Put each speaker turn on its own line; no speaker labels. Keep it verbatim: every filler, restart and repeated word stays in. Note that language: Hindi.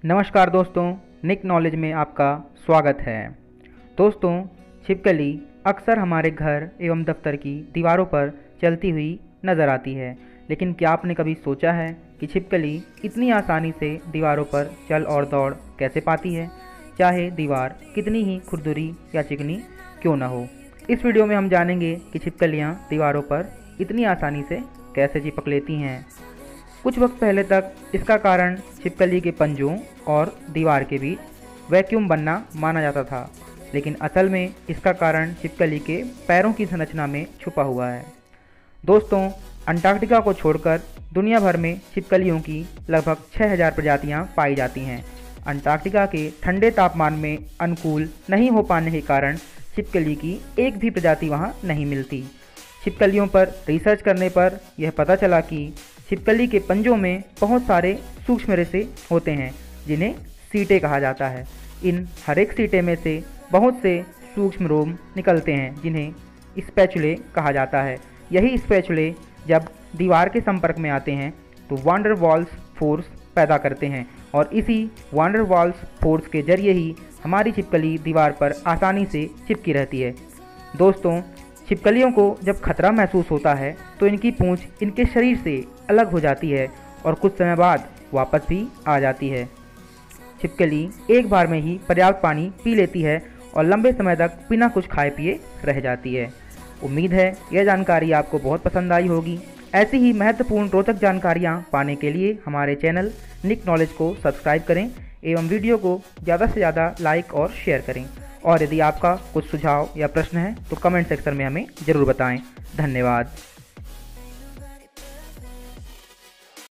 नमस्कार दोस्तों, निक नॉलेज में आपका स्वागत है। दोस्तों, छिपकली अक्सर हमारे घर एवं दफ्तर की दीवारों पर चलती हुई नज़र आती है, लेकिन क्या आपने कभी सोचा है कि छिपकली इतनी आसानी से दीवारों पर चल और दौड़ कैसे पाती है, चाहे दीवार कितनी ही खुरदुरी या चिकनी क्यों न हो। इस वीडियो में हम जानेंगे कि छिपकलियाँ दीवारों पर इतनी आसानी से कैसे चिपक लेती हैं। कुछ वक्त पहले तक इसका कारण छिपकली के पंजों और दीवार के बीच वैक्यूम बनना माना जाता था, लेकिन असल में इसका कारण छिपकली के पैरों की संरचना में छुपा हुआ है। दोस्तों, अंटार्कटिका को छोड़कर दुनिया भर में छिपकलियों की लगभग छह हज़ार प्रजातियां पाई जाती हैं। अंटार्कटिका के ठंडे तापमान में अनुकूल नहीं हो पाने के कारण छिपकली की एक भी प्रजाति वहां नहीं मिलती। छिपकलियों पर रिसर्च करने पर यह पता चला कि छिपकली के पंजों में बहुत सारे सूक्ष्म रेशे होते हैं, जिन्हें सीटें कहा जाता है। इन हर एक सीटे में से बहुत से सूक्ष्म रोम निकलते हैं, जिन्हें स्पैचुले कहा जाता है। यही स्पैचुले जब दीवार के संपर्क में आते हैं तो वांडर वाल्स फोर्स पैदा करते हैं, और इसी वांडर वाल्स फोर्स के जरिए ही हमारी छिपकली दीवार पर आसानी से चिपकी रहती है। दोस्तों, छिपकलियों को जब खतरा महसूस होता है तो इनकी पूंछ इनके शरीर से अलग हो जाती है और कुछ समय बाद वापस भी आ जाती है। छिपकली एक बार में ही पर्याप्त पानी पी लेती है और लंबे समय तक बिना कुछ खाए पिए रह जाती है। उम्मीद है यह जानकारी आपको बहुत पसंद आई होगी। ऐसी ही महत्वपूर्ण रोचक जानकारियाँ पाने के लिए हमारे चैनल निक नॉलेज को सब्सक्राइब करें एवं वीडियो को ज़्यादा से ज़्यादा लाइक और शेयर करें। और यदि आपका कुछ सुझाव या प्रश्न है तो कमेंट सेक्शन में हमें ज़रूर बताएं। धन्यवाद।